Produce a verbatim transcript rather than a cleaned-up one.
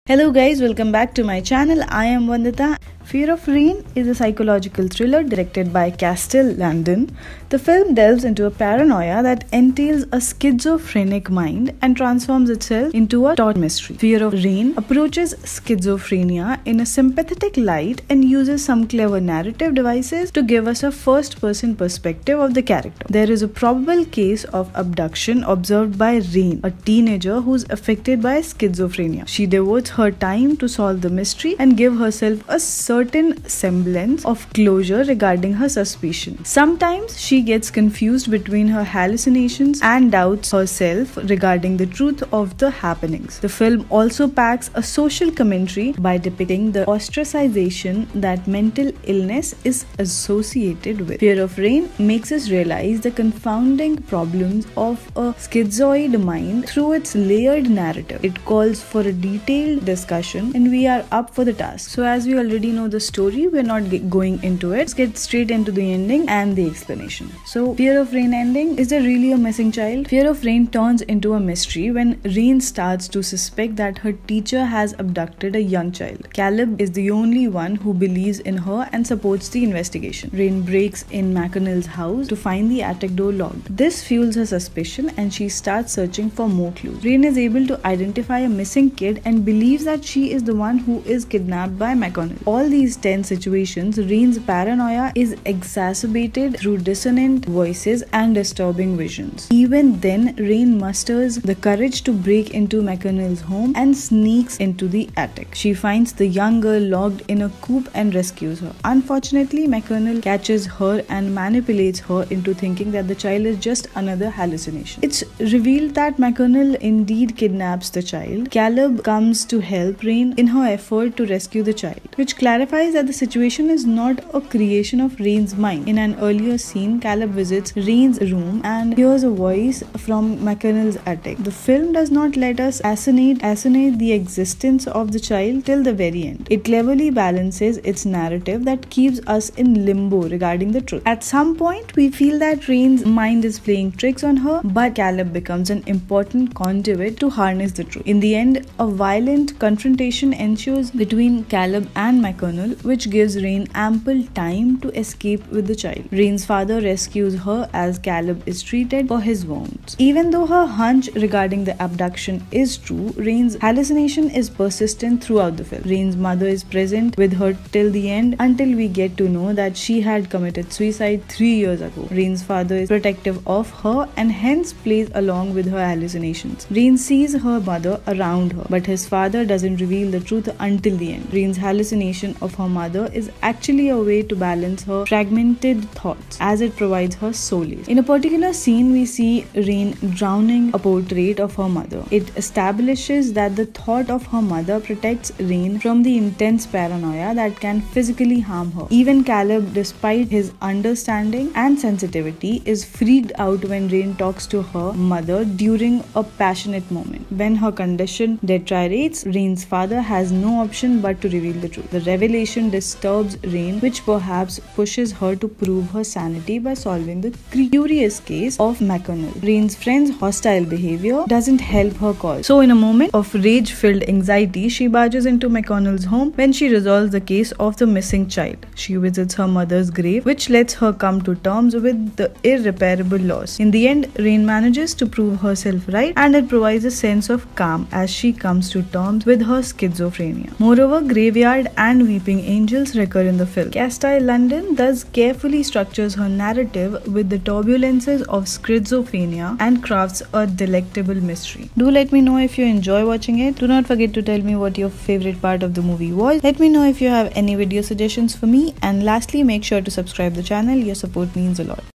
Hello guys, welcome back to my channel. I am Vandita. Fear of Rain is a psychological thriller directed by Castell London. The film delves into a paranoia that entails a schizophrenic mind and transforms itself into a taut mystery. Fear of Rain approaches schizophrenia in a sympathetic light and uses some clever narrative devices to give us a first-person perspective of the character. There is a probable case of abduction observed by Rain, a teenager who's affected by schizophrenia. She devotes her time to solve the mystery and give herself a certain semblance of closure regarding her suspicion. Sometimes she gets confused between her hallucinations and doubts herself regarding the truth of the happenings. The film also packs a social commentary by depicting the ostracization that mental illness is associated with. Fear of Rain makes us realize the confounding problems of a schizoid mind through its layered narrative. It calls for a detailed discussion and we are up for the task. So as we already know the story, we're not going into it. Let's get straight into the ending and the explanation. So Fear of Rain ending. Is there really a missing child? Fear of Rain turns into a mystery when Rain starts to suspect that her teacher has abducted a young child. Caleb is the only one who believes in her and supports the investigation. Rain breaks in McConnell's house to find the attic door locked. This fuels her suspicion and she starts searching for more clues. Rain is able to identify a missing kid and believes that she is the one who is kidnapped by McConnell. All these tense situations, Rain's paranoia is exacerbated through dissonant voices and disturbing visions. Even then, Rain musters the courage to break into McConnell's home and sneaks into the attic. She finds the young girl locked in a coop and rescues her. Unfortunately, McConnell catches her and manipulates her into thinking that the child is just another hallucination. It's revealed that McConnell indeed kidnaps the child. Caleb comes to help Rain in her effort to rescue the child, which clarifies that the situation is not a creation of Rain's mind. In an earlier scene, Caleb visits Rain's room and hears a voice from McConnell's attic. The film does not let us assonate, assonate the existence of the child till the very end. It cleverly balances its narrative that keeps us in limbo regarding the truth. At some point, we feel that Rain's mind is playing tricks on her, but Caleb becomes an important conduit to harness the truth. In the end, a violent confrontation ensues between Caleb and McConnell, which gives Rain ample time to escape with the child. Rain's father rescues her as Caleb is treated for his wounds. Even though her hunch regarding the abduction is true, Rain's hallucination is persistent throughout the film. Rain's mother is present with her till the end until we get to know that she had committed suicide three years ago. Rain's father is protective of her and hence plays along with her hallucinations. Rain sees her mother around her, but his father doesn't reveal the truth until the end. Rain's hallucination of her mother is actually a way to balance her fragmented thoughts as it provides her solace. In a particular scene, we see Rain drowning a portrait of her mother. It establishes that the thought of her mother protects Rain from the intense paranoia that can physically harm her. Even Caleb, despite his understanding and sensitivity, is freaked out when Rain talks to her mother during a passionate moment. When her condition deteriorates, Rain's father has no option but to reveal the truth. The revelation disturbs Rain, which perhaps pushes her to prove her sanity by solving the curious case of McConnell. Rain's friend's hostile behavior doesn't help her cause. So in a moment of rage-filled anxiety, she barges into McConnell's home when she resolves the case of the missing child. She visits her mother's grave, which lets her come to terms with the irreparable loss. In the end, Rain manages to prove herself right, and it provides a sense of calm as she comes to terms with her schizophrenia. Moreover, graveyard and weeping angels recur in the film. Castell London thus carefully structures her narrative with the turbulences of schizophrenia and crafts a delectable mystery. Do let me know if you enjoy watching it. Do not forget to tell me what your favorite part of the movie was. Let me know if you have any video suggestions for me, and lastly, make sure to subscribe the channel. Your support means a lot.